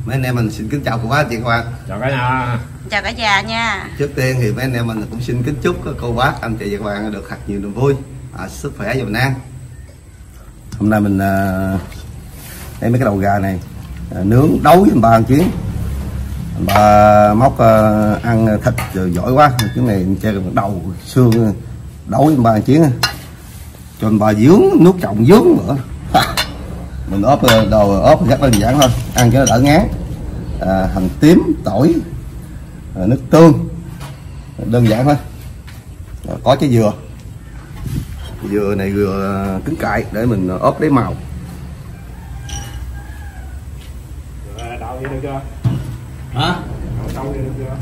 Mấy anh em mình xin kính chào cô bác anh chị các bạn. Chào cả nhà. Chào cả nhà nha. Trước tiên thì mấy anh em mình cũng xin kính chúc cô bác anh chị và các bạn được thật nhiều niềm vui, sức khỏe và bình an. Hôm nay mình lấy mấy cái đầu gà này nướng đấu với bà một chuyến. Bà móc ăn thịt rồi giỏi quá, cái này chơi đầu xương đấu với bà một chuyến, cho bà dướng nước trọng dướng nữa. Mình ốp đồ ốp rất đơn giản thôi, ăn cho nó đỡ ngán. Hành tím, tỏi, nước tương, đơn giản thôi. Có trái dừa, dừa này dừa cứng cải để mình ốp lấy màu. Đậu vậy được chưa? Hả? Đậu vậy được chưa?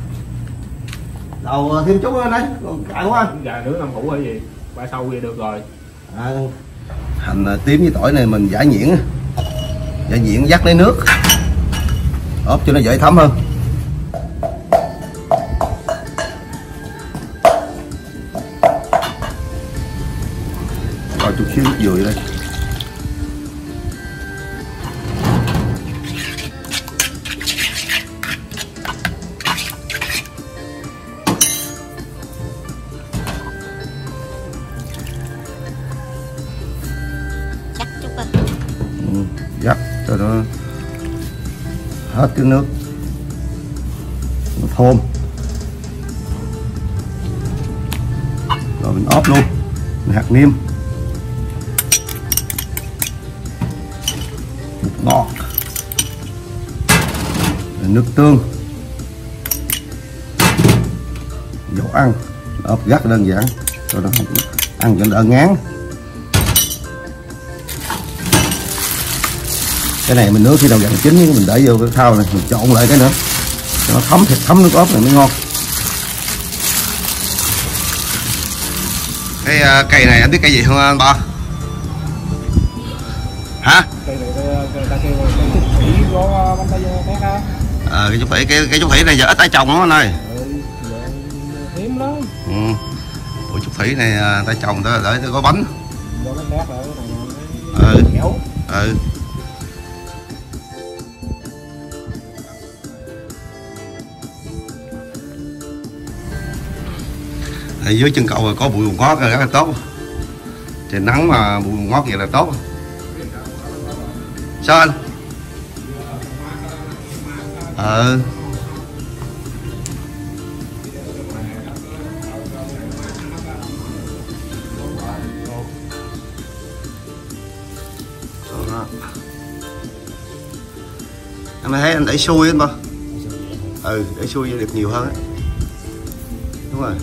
Đầu thêm chút nữa đấy, còn cải quá. Gà nướng năm củ hay gì? Ba sâu vậy được rồi. Hành tím với tỏi này mình giải nhuyễn dắt lấy nước, ốp cho nó dễ thấm hơn. Rồi chút xíu nước dừa đây. Chắc chút à. Dắt cho nó hết cái nước, nó thơm. Rồi mình ốp luôn hạt niêm, bột ngọt, nước tương, dầu ăn, ốp rất đơn giản cho nó ăn cho nó đỡ ngán. Cái này mình nướng khi nào gần chín mình để vô cái thau này, mình trộn lại cái nữa cho nó thấm thịt, thấm nước ốp này mới ngon. Cái cây này anh biết cây gì không anh Ba? Hả? Cây này ta kêu cây trúc thủy của bánh tay tét á. Cái trúc thủy, cái trúc thủy này giờ ít ai trồng lắm anh ơi. Hiếm lắm. Ủa, trúc thủy này ta trồng ta để có bánh. Do bánh tét rồi cái này dẻo. Ở dưới chân cầu có bụi ngót rất là tốt, trời nắng mà bụi ngót vậy là tốt. Sao anh? Em thấy anh đẩy xuôi anh ba. Đẩy xuôi được nhiều hơn á. Đúng rồi.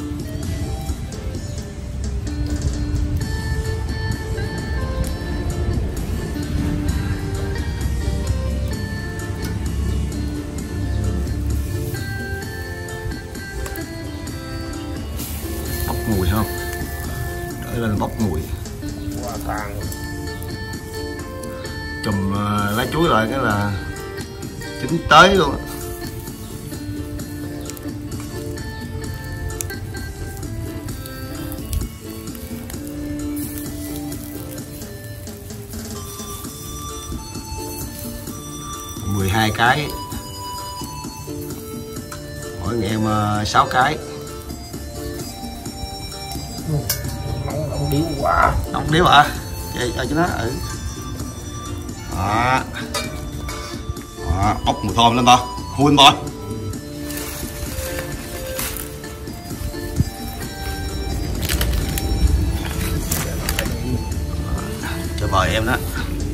Bốc mùi không? Để lên bốc mùi. Quá tàn. Chùm lá chuối lại cái là chín tới luôn. Mười 12 cái, mỗi ngày em 6 cái. Nóng điếu quá. Nóng điếu à? Cho nó Đó, ốc mùi thơm lên ba, khui lên ba. Cho bời em đó.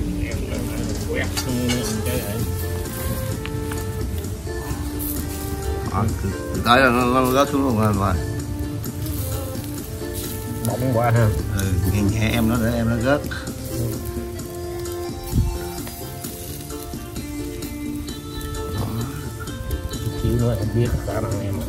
Từ tới là nó rớt xuống luôn rồi. Bỏng quá ha. Nhẹ nhẹ em nó để em nó rớt. Xíu nữa em biết khả năng em.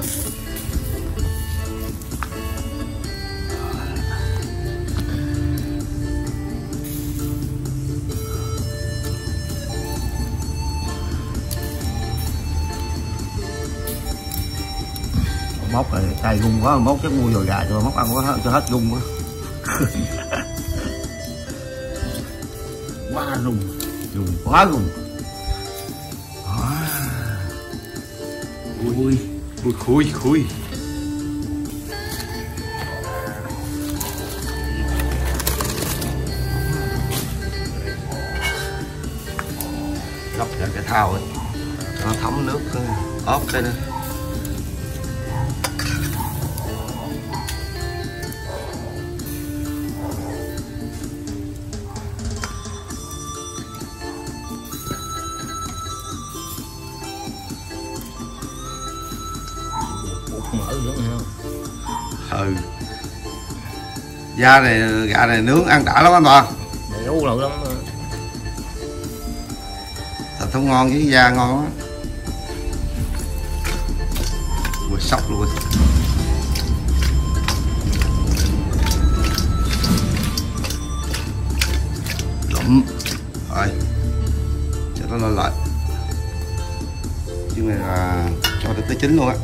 Móc rồi tay gung quá, móc chắc mua dồi gà cho móc ăn quá cho hết gung quá. Quá rung quá rung. Ui khui gấp ra cái thau ấy nó thấm nước ốp cái nữa. Ừ, da này gà này nướng ăn đã lắm anh Toàn. Béo lắm. Thịt không ngon với da ngon lắm. Ui sóc luôn. Lụm rồi cho nó lên lại. Chứ này là cho tới chín luôn á.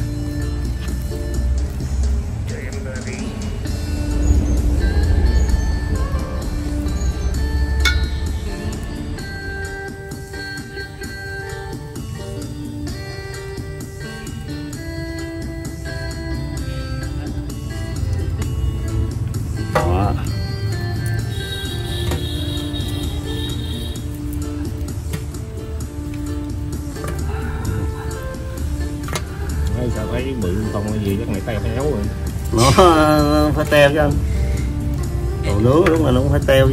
Sao thấy bự không cái gì chắc này teo héo rồi. Nó phải teo chứ anh. Đồ nướng đúng là nó cũng phải teo chứ.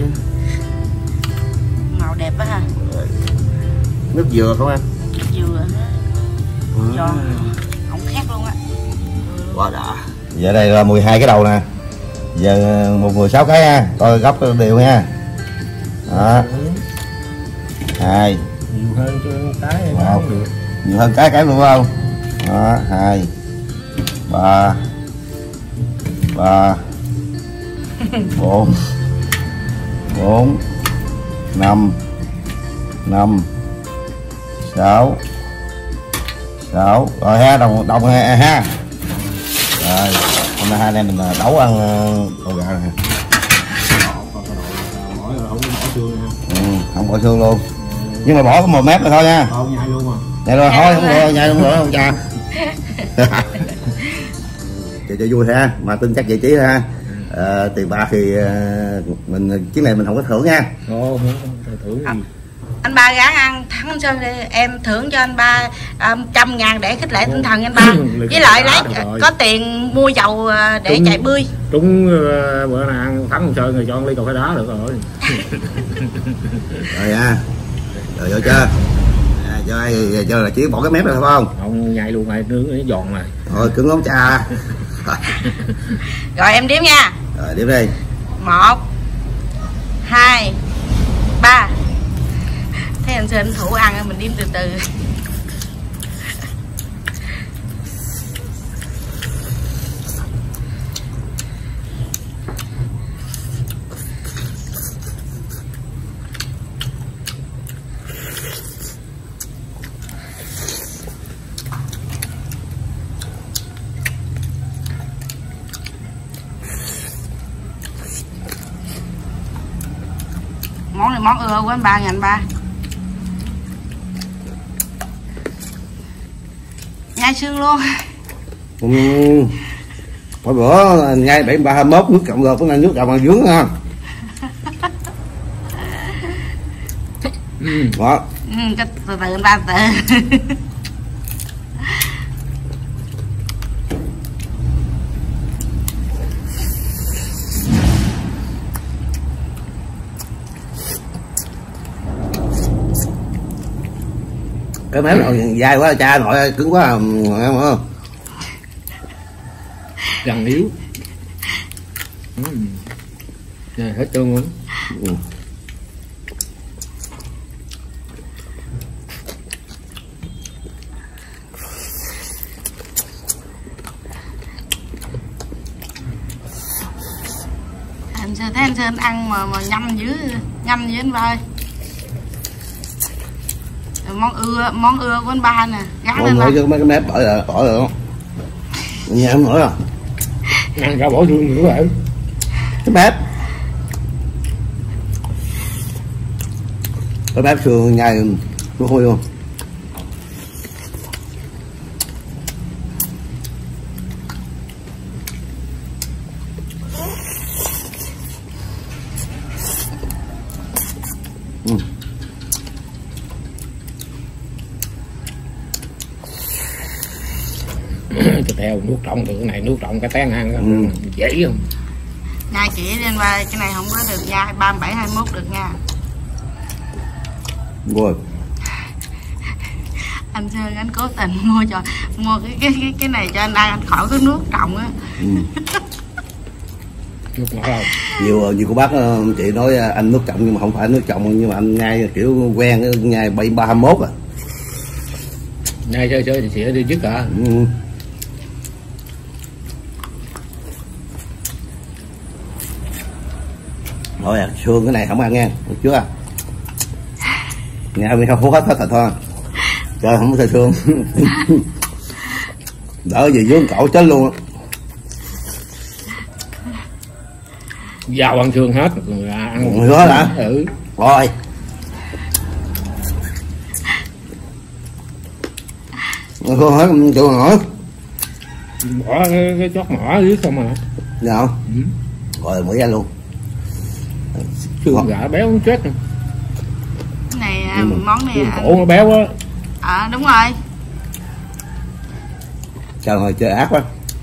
Màu đẹp quá ha. Nước dừa không anh? Dừa giòn không khác luôn á. Quá đã. Giờ đây là 12 cái đầu nè. Giờ 16 cái ha, coi gấp đều ha. Đó. 2 Nhiều hơn chứ cái không được. Nhiều hơn cái luôn không? Đó, 2 3 4 5 6 rồi ha, đồng ha. Rồi hôm nay hai anh em mình đấu ăn đồ gà này. Không bỏ xương luôn, nhưng mà bỏ có 1 mép rồi thôi nha. Không nhai luôn à. Nhai luôn thôi, không được nhai luôn nữa không cha. Cho vui ha, mà tin chắc giải trí ha. Tiền bạc thì mình chuyến này mình không có thưởng nha. Ồ, thưởng gì? Anh Ba gán ăn thắng anh Sơn đi, em thưởng cho anh Ba 100.000 để khích lệ tinh thần anh Ba. Với lại lấy có tiền mua dầu để chạy bươi. Trúng bữa nào ăn thắng anh Sơn rồi cho ly cà phê đá được rồi. Rồi nha, rồi vô chưa? Cho là chỉ bỏ cái mép rồi phải không? Không, nhai luôn này, nướng nó giòn này. Thôi cứng lắm cha. Rồi em đếm nha. Rồi đếm đi. 1 2 3. Thấy anh Sơn thủ ăn mình đếm từ từ. Món này món ưa của anh Ba nha anh Ba. Nhai xương luôn. Mỗi bữa nhai 7321 nước cộng gộp với nước cộng bằng dướng ha. Đó. Từ từ anh Ba từ. Cái mép nào dai quá cha nội cứng quá không? Răng yếu. Hết trơn luôn. Anh Sơn thấy anh Sơn ăn mà nhanh dữ anh Ba ơi. Món ưa của anh Ba nè, gắn lên chứ mấy cái mép bỏ rồi không? Nhà em nữa à? Ăn cả bỏ xương nữa vậy. Cái mép xương nhai nó hôi luôn. Cái teo nuốt trộn được cái này, nuốt trộn cái tén ăn dễ không? Nhai chỉ lên ba, cái này không có được nhai 37 21 được nha. Rồi. Anh Sơn anh cố tình mua cái này cho anh ăn, anh khỏi có nước trộn á. Nước ngọt đâu. Nhiều cô bác chị nói anh nước trộn nhưng mà không phải nước trộn, nhưng mà anh nhai kiểu quen nhai 73 21 à. Nhai chơi thì sẽ đi dứt cả. Thôi à, xương cái này không ăn nghe, được chưa? Nghe mình không hút hết thịt thôi. Trời không có thịt xương. Đỡ gì vướng cổ chết luôn á. Dao ăn xương hết rồi ăn. Người hết hả? Ừ. Rồi. Không hết chỗ nào Bỏ cái chót mỏ dưới không mà. dạ không? Rồi mới ra luôn. Xương gà béo không chết. Cái này món này cổ nó béo á. Đúng rồi. Trời ơi chơi ác quá.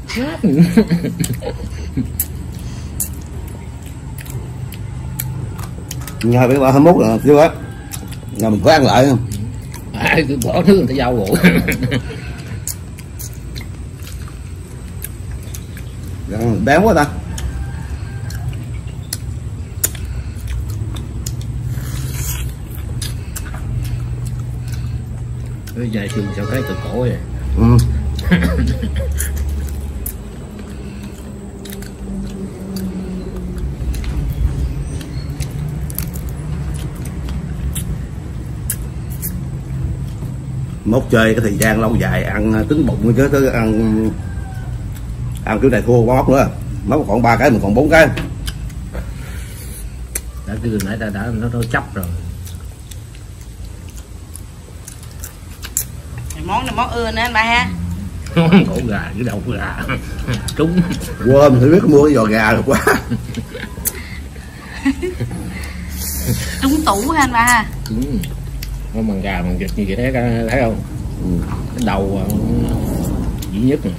Nhờ với 21 là chưa á. Nhà mình có ăn lại không? Cứ bỏ thứ người ta dao rượu. Béo quá ta. Cái dài xương sao cái từ cổ vậy. Mốt chơi cái thời gian lâu dài ăn tính bụng chứ tới ăn kiểu này thua quá móc nữa. Móc còn 3 cái mình còn 4 cái. Đã cứ nãy đã nó chấp rồi. Món này món ưa nữa anh Ba ha. Cổ gà với đầu gà. Trúng. Quên mình biết mua cái giò gà được quá. Trúng tủ ha anh Ba ha. Nó bằng gà bằng vịt như vậy thấy không? Cái đầu dĩ nhất này.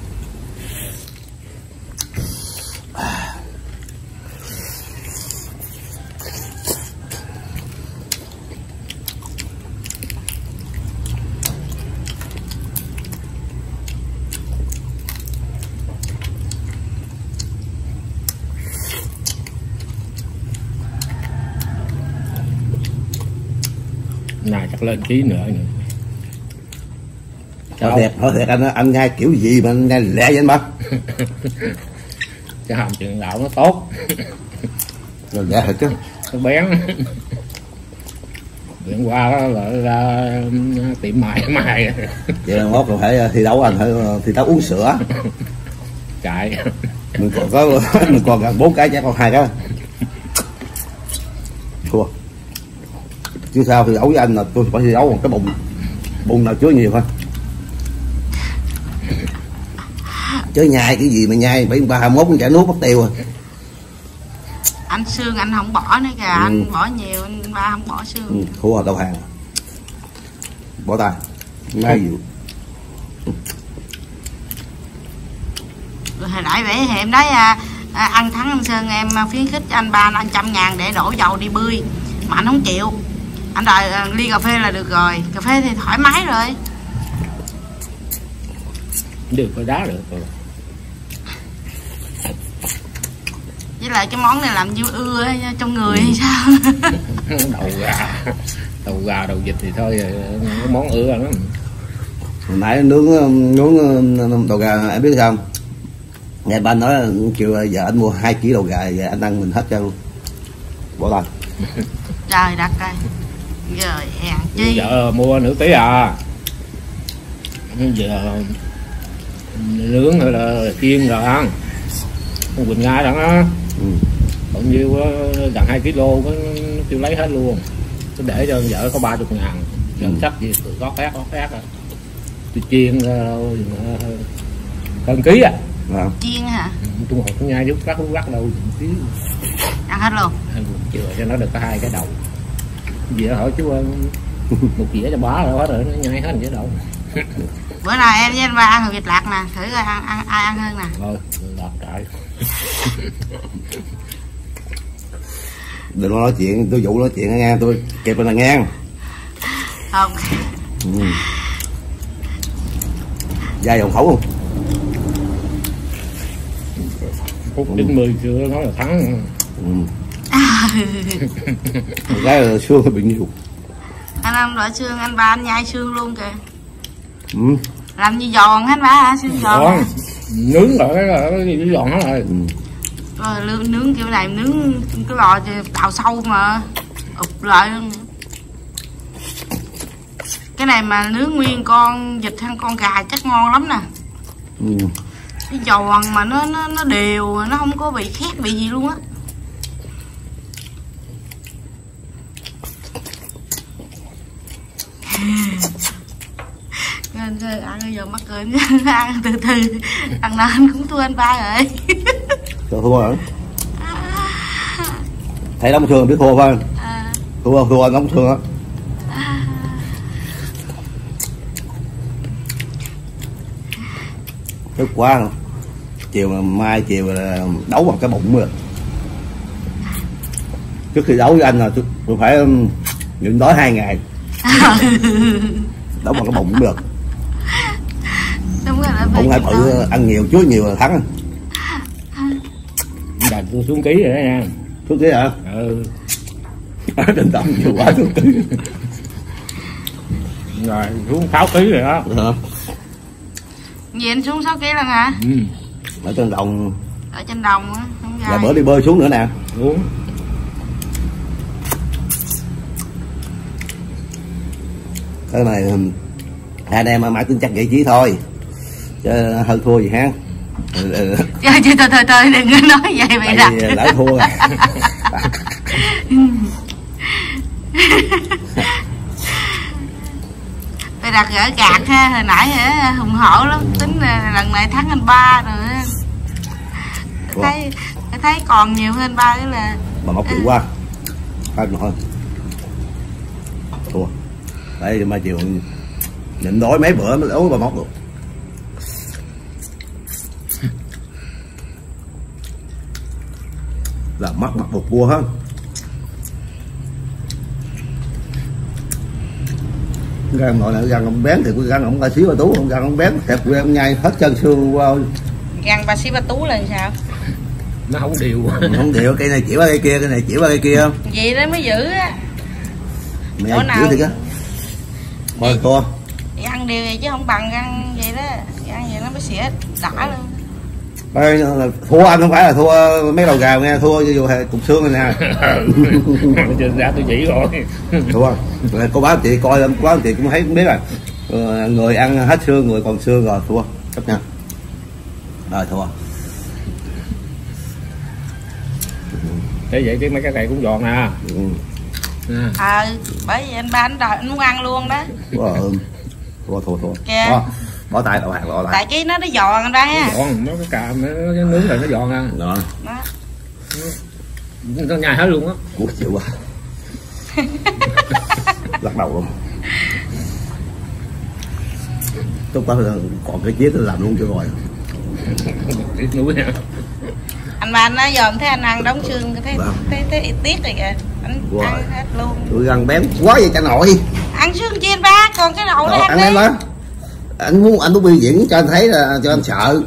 Này chắc lên ký nữa. Thôi thiệt anh nhai kiểu gì mà anh nhai lẹ vậy anh ba? Cái hàm trường đạo nó tốt. Rồi lẹ thật chứ. Nó bén. Điện qua đó là ra tiệm mài. Vậy là mốt còn phải thi đấu anh, phải thi đấu uống sữa. Chạy. Mình còn gần 4 cái, chắc còn 2 cái. Thua. Chứ sao thi đấu với anh là tôi phải thi đấu bằng cái bụng nào chứa nhiều thôi. Chứ nhai cái gì mà nhai 73 21 cũng chả nuốt mất tiêu rồi. Anh xương anh không bỏ nữa kìa, anh bỏ nhiều, anh Ba không bỏ xương. Thua đầu hàng. Bỏ tay. Ngay dịu. Hồi nãy vậy thì em nói ăn thắng anh Sơn em khuyến khích cho anh Ba 500.000 để đổ dầu đi bươi, mà anh không chịu. Anh đòi ly cà phê là được rồi, cà phê thì thoải mái rồi. Được phải đá được rồi. Với lại cái món này làm như ưa trong người hay sao? Đầu gà, đầu vịt thì thôi, món ưa lắm. Hồi nãy nướng đầu gà em biết sao? nghe ba nói kêu giờ anh mua 2 kg đầu gà, giờ anh ăn mình hết cho luôn, bỏ tay. Trời đất ơi, rồi hèn chi. Giờ mua nửa ký à, giờ nướng hay là chiên rồi ăn. Con Quỳnh Nga đó á, bao nhiêu gần 2 kg tôi lấy hết luôn, tôi để cho vợ có 30.000, gần sách gì tôi gót khác tôi chiên hơn ký à. Chiên hả? Tôi ngồi con nhai giúp cắt đâu ăn hết luôn. Chưa cho nó được có 2 cái đầu. Dĩa hỏi chú một dĩa cho bá rồi nó nhai hết dĩa đầu. Bữa nào em với anh ba ăn vịt lạc nè, thử coi ai ăn hơn nè. Thôi, lạc trời. Đừng nói chuyện, tôi vụ nói chuyện nghe, tôi kịp rồi là nghe. Không. Dai dòng khẩu không? Phút 90 chưa nói là thắng. Cái là xương bị nhiều. Anh ăn loại xương, anh ba anh nhai xương luôn kìa. Làm như giòn hết ba hả? Xương giòn. Nướng rồi cái giòn hết rồi. Rồi nướng kiểu này nướng cái lò đào sâu mà ụp lại luôn. Cái này mà nướng nguyên con vịt hay con gà chắc ngon lắm nè. Cái giòn mà nó đều, nó không có bị khét bị gì luôn á. Ăn giờ mắc cười ăn từ từ, ăn nào anh cũng thua anh ba rồi. Thua hả? Thấy đóng thương biết thua phải không? Thua anh đóng thương á. Tức quá rồi. Chiều mai chiều là đấu bằng cái bụng rồi. Trước khi đấu với anh là tôi phải nhịn đói 2 ngày. Đấu bằng cái bụng cũng được. Đúng rồi, không phải bự ăn nhiều chuối nhiều là thắng. Đành tôi xuống ký rồi đó nha. Xuống ký hả? Trên tổng nhiều quá xuống ký. Rồi xuống 6 ký rồi đó. Gì anh xuống 6 kg lần hả? Ở trên đồng. Ở trên đồng á, không dài. Là bữa đi bơi xuống nữa nè. Xuống. Cái này hai anh em mãi tính chắc vị trí thôi, chứ hơn thua gì ha. Chứ thôi đừng có nói vậy vậy là lỡ thua rồi. Tôi đặt gỡ gạt ha, hồi nãy hả hùng hổ lắm, tính lần này thắng anh ba rồi. Thấy còn nhiều hơn ba cái là mà móc chịu quá thôi thua đây mà chiều nhịn đói mấy bữa mới đấu bà móc được. Là mắt mặt bột cua hết. Gan nội là gan ông bén thì cái gan ông ba xíu ba tú, ông gan ông bén thẹp que ông nhai hết chân xương qua. Gan ba xíu ba tú là sao? Nó không đều. Không đều, cây này chỉ qua cây kia, cây này chỉ qua cây kia. Vậy đó mới giữ á. Mẹ giữ thì á. Thôi thua. Ăn điều vậy chứ không bằng ăn vậy đó, ăn vậy nó mới xỉa đã luôn. Đây, thua anh không phải là thua mấy đầu gà nghe, thua cho dù cục xương này nè. Ra tôi chỉ rồi. Thua. Cô bác chị coi cô bác chị cũng thấy cũng biết rồi. Người ăn hết xương, người còn xương rồi thua. Chấp nha. Rồi thua. Thế vậy chứ mấy cái này cũng giòn nè. Bởi vì anh ba anh đòi anh muốn ăn luôn đó. Thua. Kìa. Bỏ tay đầu hàng bỏ tay. Tại cái nó giòn anh ba ha. Giòn, nó cái càm nó nướng rồi nó giòn ha. Đó. Nó nhai hết luôn á. Ủa chịu quá. Lắc đầu luôn. Lúc đó còn cái chiếc tôi làm luôn cho rồi. Núi nha. Anh ba anh nói dòm thấy anh ăn đóng xương thấy tiếc rồi kìa. Anh ăn hết luôn. Tôi ăn bén quá vậy cha nội. Ăn xương chi anh ba, còn cái đậu này ăn đi. Anh muốn biểu diễn cho anh thấy là cho anh sợ.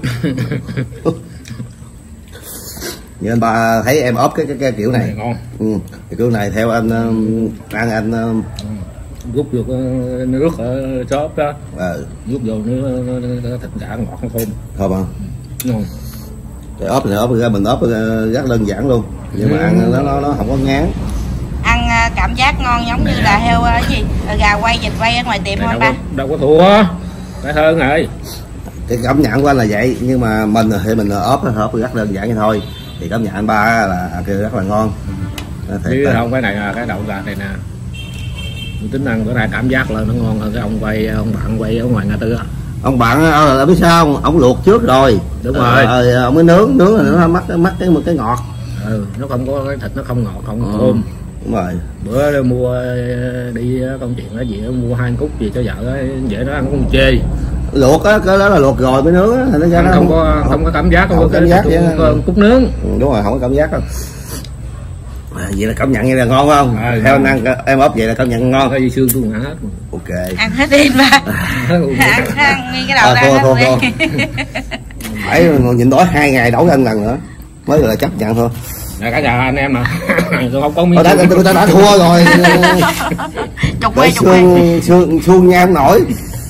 Nhưng anh ba thấy em ốp cái kiểu này ngon. Cái kiểu này theo anh ăn anh rút vô nước ở xốp đó. Rút vô nước thịt gà ngọt thơm. Thơm không? Ngon. Cái ốp này ốp ra mình ốp rất đơn giản luôn, nhưng mà ăn nó không có ngán. Ăn cảm giác ngon giống như là heo cái gì gà quay vịt quay ở ngoài tiệm không ba? Đâu có thua cái hơn rồi. Cái cảm nhận của anh là vậy, nhưng mà mình thì mình ốp rất đơn giản vậy thôi. Thì cảm nhận anh ba là kêu rất là ngon. Chứ không, cái này là cái đậu gà này nè, tôi tính ăn bữa nay cảm giác là nó ngon hơn cái ông bạn quay ở ngoài ngã tư á. Ông bạn là biết sao không? Ông luộc trước rồi. Đúng rồi. Ông mới nướng là nó mắc cái ngọt. Nó không có cái thịt, nó không ngọt, không thơm. Đúng rồi. Bữa mua đi công chuyện cái gì đó, mua 2 cúc gì cho vợ ấy, vậy nó ăn cũng chê. Luộc á, cái đó là luộc rồi mới nướng á, nó ra không có cảm giác, không có cảm giác cúc nướng. Đúng rồi, không có cảm giác đâu. Vậy là cảm nhận như là ngon không? Theo anh ăn em ốp vậy là cảm nhận ngon. Cái gì xương tôi ăn hết. Ok. Ăn hết đi ba. ăn nguyên cái đầu ra hết đi. Phải nhịn đói 2 ngày đổ ăn lần nữa mới là chấp nhận thôi. Là cả nhà anh em mà tôi không có miếng. Người ta đã thua rồi. Chục quê. Xương nha không nổi.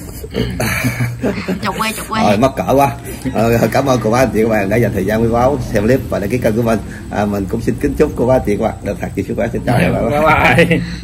Chục quê. Rồi mắc cỡ quá. Cảm ơn cô bác anh chị các bạn đã dành thời gian với báo xem clip và đăng ký kênh của mình. Mình cũng xin kính chúc cô bác anh chị các bạn được thật nhiều sức khỏe. Xin chào. Bye bye.